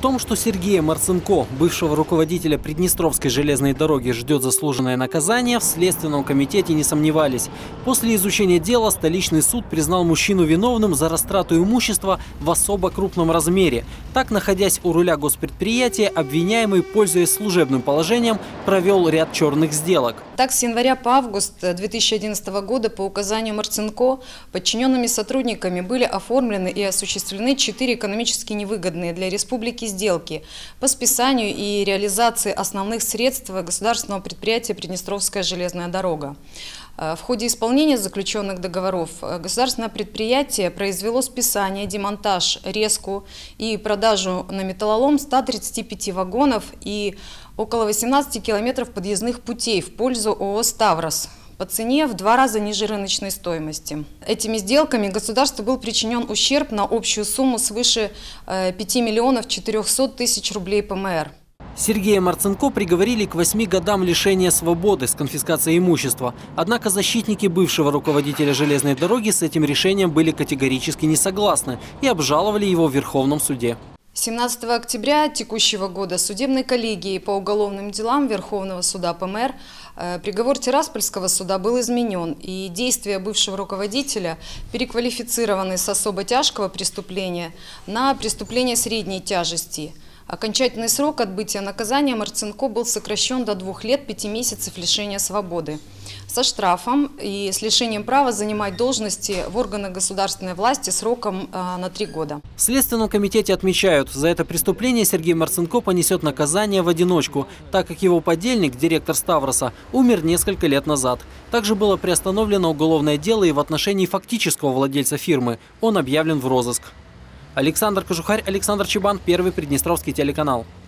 том, что Сергея Марцинко, бывшего руководителя Приднестровской железной дороги, ждет заслуженное наказание, в Следственном комитете не сомневались. После изучения дела столичный суд признал мужчину виновным за растрату имущества в особо крупном размере. Так, находясь у руля госпредприятия, обвиняемый, пользуясь служебным положением, провел ряд черных сделок. Так, с января по август 2011 года по указанию Марцинко подчиненными сотрудниками были оформлены и осуществлены 4 экономически невыгодные для республики сделки по списанию и реализации основных средств государственного предприятия «Приднестровская железная дорога». В ходе исполнения заключенных договоров государственное предприятие произвело списание, демонтаж, резку и продажу на металлолом 135 вагонов и около 18 километров подъездных путей в пользу ООО «Ставрос» по цене в 2 раза ниже рыночной стоимости. Этими сделками государству был причинен ущерб на общую сумму свыше 5 миллионов 400 тысяч рублей ПМР. Сергея Марцинко приговорили к 8 годам лишения свободы с конфискацией имущества. Однако защитники бывшего руководителя железной дороги с этим решением были категорически не согласны и обжаловали его в Верховном суде. 17 октября текущего года судебной коллегией по уголовным делам Верховного суда ПМР приговор Тираспольского суда был изменен, и действия бывшего руководителя переквалифицированы с особо тяжкого преступления на преступление средней тяжести. Окончательный срок отбытия наказания Марцинко был сокращен до 2 лет 5 месяцев лишения свободы со штрафом и с лишением права занимать должности в органах государственной власти сроком на 3 года. В Следственном комитете отмечают, за это преступление Сергей Марцинко понесет наказание в одиночку, так как его подельник, директор «Ставроса», умер несколько лет назад. Также было приостановлено уголовное дело и в отношении фактического владельца фирмы. Он объявлен в розыск. Александр Кожухарь, Александр Чебан, Первый Приднестровский телеканал.